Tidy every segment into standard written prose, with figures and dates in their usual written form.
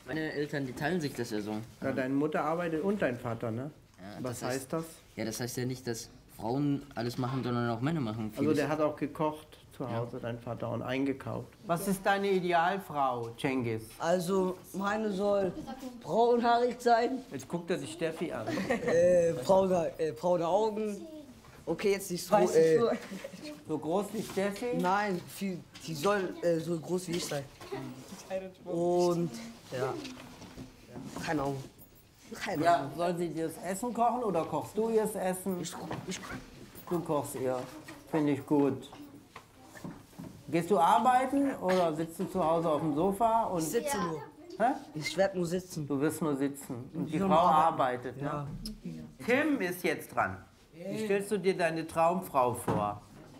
Meine Eltern, die teilen sich das ja so. Ja, deine Mutter arbeitet und dein Vater, ne? Ja, Was heißt das? Ja, das heißt ja nicht, dass Frauen alles machen, sondern auch Männer machen Also vieles. der hat auch gekocht zu Hause, dein Vater, und eingekauft. Was ist deine Idealfrau, Cengiz? Also, meine soll braunhaarig sein, Jetzt guckt er sich Steffi an. braune Augen. Okay, jetzt nicht so. So groß wie Steffi? Nein, die soll so groß wie ich sein. Und, ja. Keine Ahnung. Keine Ahnung. Ja, soll sie dir das Essen kochen oder kochst du ihr das Essen? Ich Du kochst ihr. Finde ich gut. Gehst du arbeiten oder sitzt du zu Hause auf dem Sofa? Und sitze nur. Hä? Ich werde nur sitzen. Du wirst nur sitzen. Und die nur Frau arbeiten. arbeitet. Ne? Ja. Tim ist jetzt dran. Wie stellst du dir deine Traumfrau vor?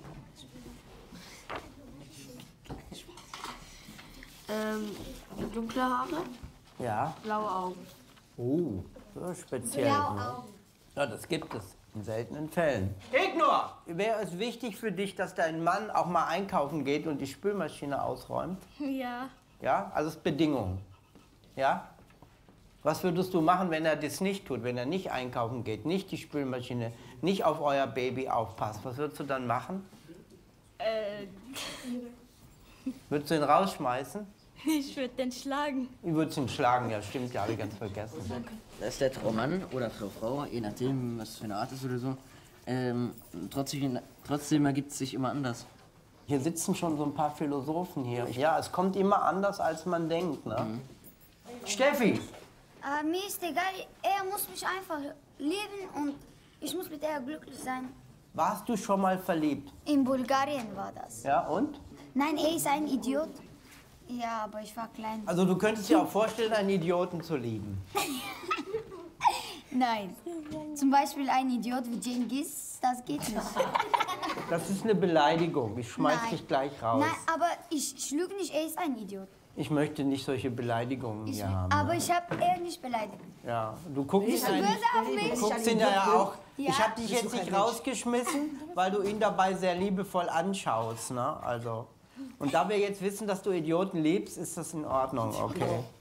Dunkle Haare, Ja. blaue Augen. Oh, so speziell. Ne? Ja, das gibt es in seltenen Fällen. Ignor! Wäre es wichtig für dich, dass dein Mann auch mal einkaufen geht und die Spülmaschine ausräumt? Ja. Ja, also das ist Bedingung. Ja? Was würdest du machen, wenn er das nicht tut, wenn er nicht einkaufen geht, nicht die Spülmaschine, nicht auf euer Baby aufpasst? Was würdest du dann machen? Würdest du ihn rausschmeißen? Ich würde den schlagen. Ich würde ihn schlagen, ja stimmt, ja, habe ich ganz vergessen. Da ist der Traummann oder Frau, je nachdem, was für eine Art ist oder so. Trotzdem ergibt es sich immer anders. Hier sitzen schon so ein paar Philosophen hier. Ja, es kommt immer anders, als man denkt. Ne? Steffi! Mir ist egal, er muss mich einfach lieben und ich muss mit er glücklich sein. Warst du schon mal verliebt? In Bulgarien war das. Ja, und? Nein, er ist ein Idiot. Ja, aber ich war klein. Also du könntest dir auch vorstellen, einen Idioten zu lieben. Nein. Zum Beispiel ein Idiot wie Cengiz, das geht nicht. Das ist eine Beleidigung. Ich schmeiß Nein. dich gleich raus. Nein, aber ich lüge nicht, er ist ein Idiot. Ich möchte nicht solche Beleidigungen hier haben. Aber ich habe er nicht beleidigt. Ja, du guckst Bist du böse auf mich? Du guckst ihn ja auch. Ja. Ich habe dich jetzt nicht rausgeschmissen, weil du ihn dabei sehr liebevoll anschaust. Ne? Also. Und da wir jetzt wissen, dass du Idioten liebst, ist das in Ordnung, okay?